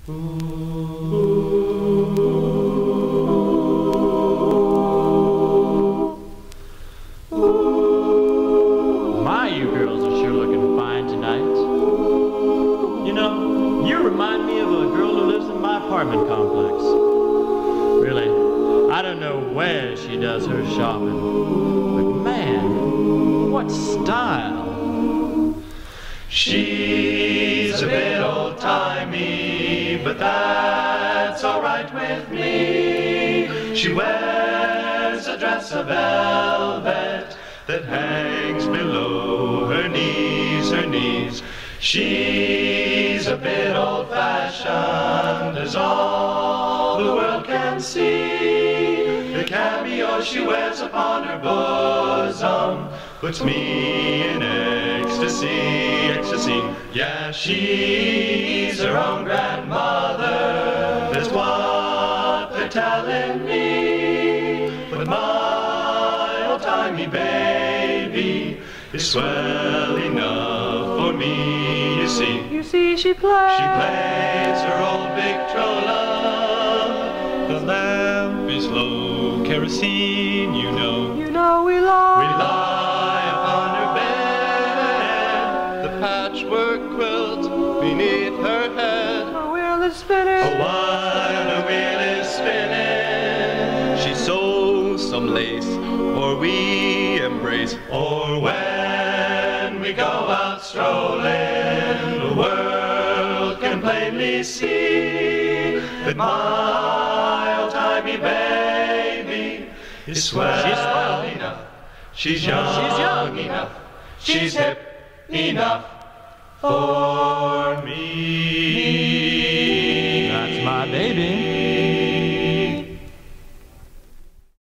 My, you girls are sure looking fine tonight. You know, you remind me of a girl who lives in my apartment complex. Really, I don't know where she does her shopping, but man, what style. She's a bit old-timey, but that's all right with me. She wears a dress of velvet that hangs below her knees, her knees. She's a bit old-fashioned, as all the world can see. The cameo she wears upon her bosom puts me in ecstasy, ecstasy. Yeah, she's her own grandmother, that's what they're telling me. But my old-timey baby is swell enough for me, you see. You see, she plays. She plays her old Victrola. The lamp is low, kerosene, you know. You know we lie. We lie upon her bed, the patchwork quilt beneath her head. Her wheel is spinning. While her wheel is spinning, she sews some lace, or we embrace. Or when we go out strolling, the world can plainly see that my old-timey baby is swell enough. She's young enough. She's hip enough for me. That's my baby.